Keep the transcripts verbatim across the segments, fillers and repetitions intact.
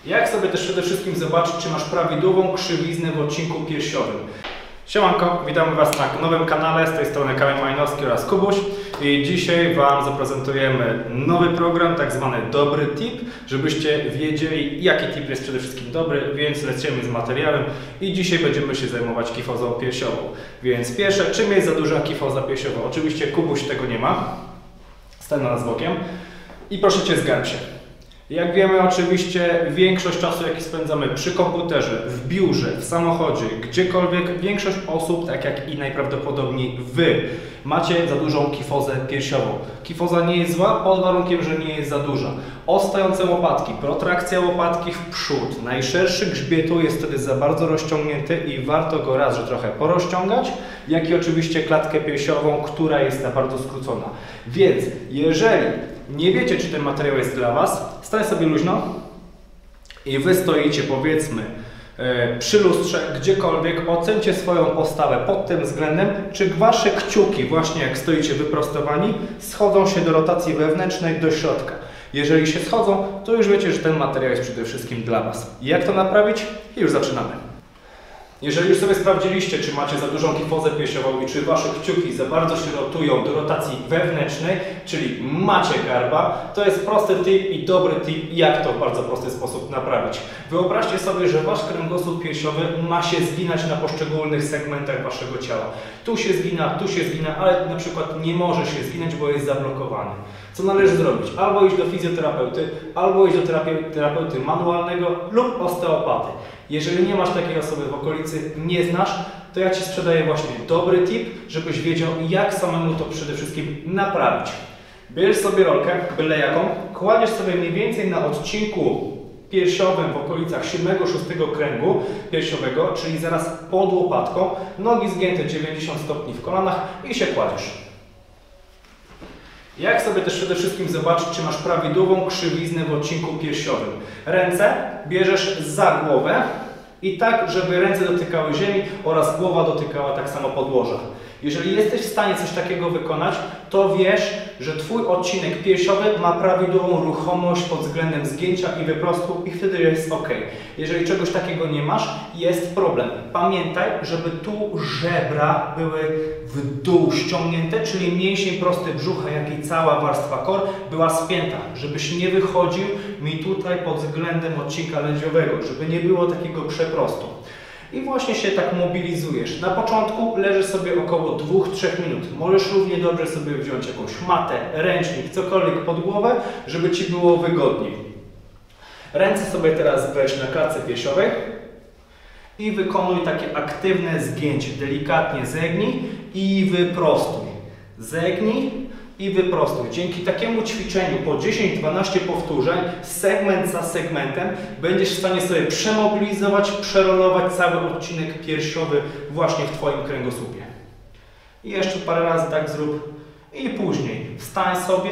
Jak sobie też przede wszystkim zobaczyć, czy masz prawidłową krzywiznę w odcinku piersiowym. Siemanko, witamy Was na nowym kanale, z tej strony Kamil Majnowski oraz Kubuś i dzisiaj Wam zaprezentujemy nowy program, tak zwany dobry tip, żebyście wiedzieli, jaki tip jest przede wszystkim dobry, więc lecimy z materiałem i dzisiaj będziemy się zajmować kifozą piersiową. Więc pierwsze, czym jest za duża kifoza piersiowa? Oczywiście Kubuś tego nie ma, stań na nas bokiem i proszę Cię, zgarb się. Jak wiemy, oczywiście większość czasu, jaki spędzamy przy komputerze, w biurze, w samochodzie, gdziekolwiek, większość osób, tak jak i najprawdopodobniej Wy, macie za dużą kifozę piersiową. Kifoza nie jest zła, pod warunkiem, że nie jest za duża. Ostające łopatki, protrakcja łopatki w przód, najszerszy grzbietu jest wtedy za bardzo rozciągnięty i warto go raz, że trochę porozciągać, jak i oczywiście klatkę piersiową, która jest za bardzo skrócona. Więc jeżeli nie wiecie, czy ten materiał jest dla Was, stań sobie luźno i Wy stoicie, powiedzmy, przy lustrze, gdziekolwiek, ocencie swoją postawę pod tym względem, czy Wasze kciuki, właśnie jak stoicie wyprostowani, schodzą się do rotacji wewnętrznej do środka. Jeżeli się schodzą, to już wiecie, że ten materiał jest przede wszystkim dla Was. Jak to naprawić? I już zaczynamy. Jeżeli już sobie sprawdziliście, czy macie za dużą kifozę piersiową i czy Wasze kciuki za bardzo się rotują do rotacji wewnętrznej, czyli macie garba, to jest prosty tip i dobry tip, jak to w bardzo prosty sposób naprawić. Wyobraźcie sobie, że Wasz kręgosłup piersiowy ma się zginać na poszczególnych segmentach Waszego ciała. Tu się zgina, tu się zgina, ale na przykład nie może się zginać, bo jest zablokowany. Co należy zrobić? Albo iść do fizjoterapeuty, albo iść do terapeuty manualnego lub osteopaty. Jeżeli nie masz takiej osoby w okolicy, nie znasz, to ja Ci sprzedaję właśnie dobry tip, żebyś wiedział, jak samemu to przede wszystkim naprawić. Bierzesz sobie rolkę, byle jaką, kładziesz sobie mniej więcej na odcinku piersiowym w okolicach siódmego szóstego kręgu piersiowego, czyli zaraz pod łopatką, nogi zgięte dziewięćdziesiąt stopni w kolanach i się kładziesz. Jak sobie też przede wszystkim zobaczyć, czy masz prawidłową krzywiznę w odcinku piersiowym? Ręce bierzesz za głowę i tak, żeby ręce dotykały ziemi oraz głowa dotykała tak samo podłoża. Jeżeli jesteś w stanie coś takiego wykonać, to wiesz, że Twój odcinek piersiowy ma prawidłową ruchomość pod względem zgięcia i wyprostu i wtedy jest ok. Jeżeli czegoś takiego nie masz, jest problem. Pamiętaj, żeby tu żebra były w dół ściągnięte, czyli mięsień prosty brzucha, jak i cała warstwa core była spięta, żebyś nie wychodził mi tutaj pod względem odcinka lędźwiowego, żeby nie było takiego przeprostu. I właśnie się tak mobilizujesz. Na początku leżysz sobie około dwóch do trzech minut. Możesz równie dobrze sobie wziąć jakąś matę, ręcznik, cokolwiek pod głowę, żeby Ci było wygodniej. Ręce sobie teraz weź na klatce piersiowej i wykonuj takie aktywne zgięcie. Delikatnie zegnij i wyprostuj. Zegnij i wyprostuj. Dzięki takiemu ćwiczeniu po dziesięć do dwunastu powtórzeń, segment za segmentem, będziesz w stanie sobie przemobilizować, przerolować cały odcinek piersiowy właśnie w Twoim kręgosłupie. I jeszcze parę razy tak zrób i później wstań sobie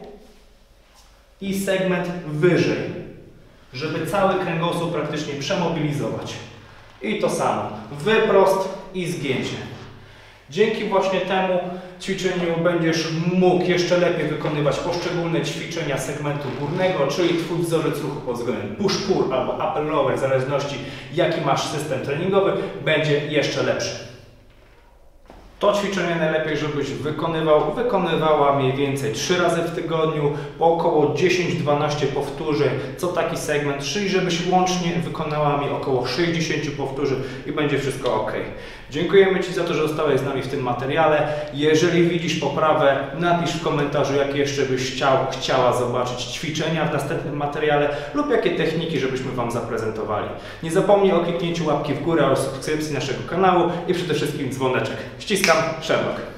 i segment wyżej, żeby cały kręgosłup praktycznie przemobilizować. I to samo. Wyprost i zgięcie. Dzięki właśnie temu ćwiczeniu będziesz mógł jeszcze lepiej wykonywać poszczególne ćwiczenia segmentu górnego, czyli Twój wzorzec ruchu pod względem push-pull albo upper-lower, w zależności jaki masz system treningowy, będzie jeszcze lepszy. To ćwiczenie najlepiej, żebyś wykonywał, wykonywała mniej więcej trzy razy w tygodniu, po około dziesięć do dwunastu powtórzeń, co taki segment, czyli żebyś łącznie wykonała mi około sześćdziesiąt powtórzeń i będzie wszystko ok. Dziękujemy Ci za to, że zostałeś z nami w tym materiale. Jeżeli widzisz poprawę, napisz w komentarzu, jakie jeszcze byś chciał, chciała zobaczyć ćwiczenia w następnym materiale lub jakie techniki, żebyśmy Wam zaprezentowali. Nie zapomnij o kliknięciu łapki w górę oraz subskrypcji naszego kanału i przede wszystkim dzwoneczek. Ściskam, Sherlock.